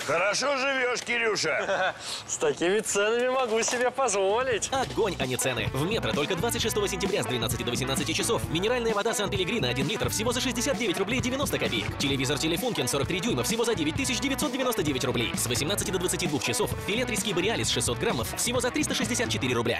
Хорошо живешь, Кирюша. С такими ценами могу себе позволить. Огонь, а не цены. В Метро только 26 сентября с 12 до 18 часов. Минеральная вода Сан-Пеллегрино 1 литр всего за 69 рублей 90 копеек. Телевизор Телефункин 43 дюйма всего за 9999 рублей. С 18 до 22 часов филе трески Бореалис 600 граммов всего за 364 рубля.